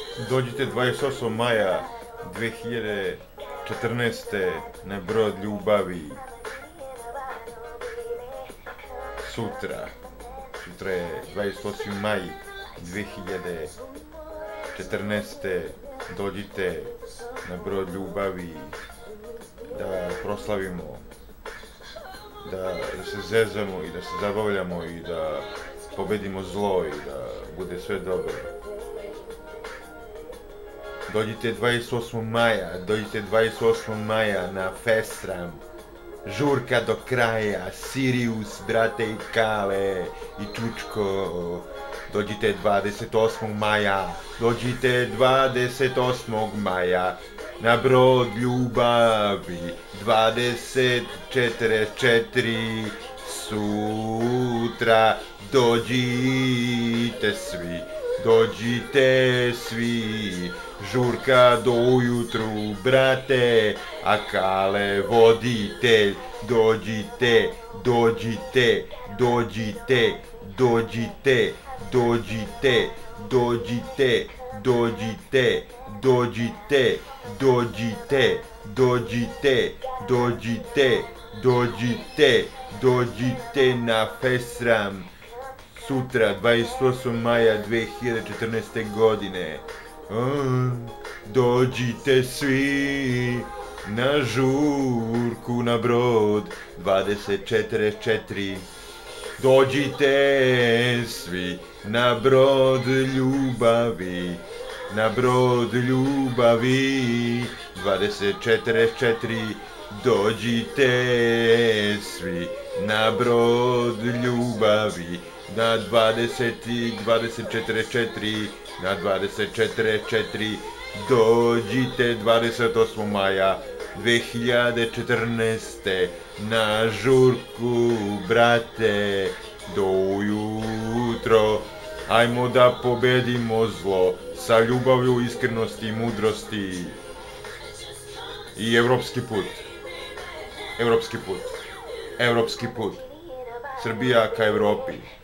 Dođite 28. maja 2014. na Brod ljubavi. Sutra je 28. maj 2014. Dođite na Brod ljubavi da proslavimo, da se zezamo i da se zabavljamo i da pobedimo zlo i da bude sve dobro. Dođite 28. maja na Festram. Žurka do kraja, Sirius, brate i Kale i Čučko. Dođite 28. maja na Brod ljubavi 2044 sutra. Dođite svi, žurka do ujutru, brate, a Kale voditelj. Dođite. Dođite na Festram sutra 28. maja 2014. godine. Dođite svi na žurku na Brod 2044. Dođite svi na Brod ljubavi, na Brod ljubavi 2044. Dođite svi na Brod ljubavi na 2044, na 2044. Dođite 28. maja 2014. na žurku, brate, do ujutro. Ajmo da pobedimo zlo sa ljubavlju, iskrenosti i mudrosti. I evropski put. Srbija ka Evropi.